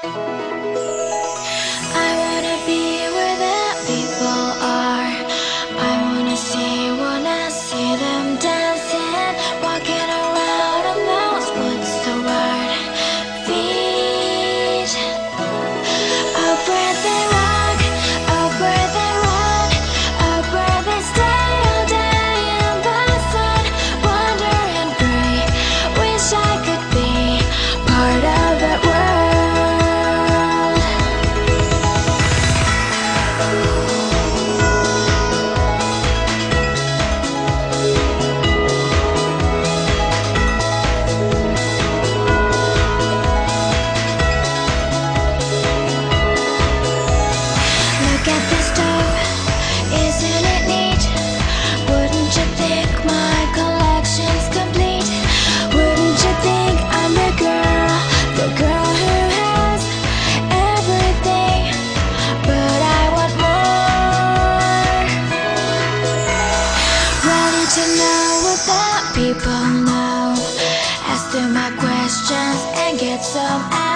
I wanna be where the people are. I wanna see them dancing, walking around on those woods so hard. Feet up where they rock, up where they run, up where they stay all day in the sun. Wonder and pray, wish I could be part of that world. Look at this stuff, isn't it neat? Wouldn't you think my collection's complete? Wouldn't you think I'm the girl who has everything? But I want more. Ready to know what the people know. Ask them my questions and get some answers.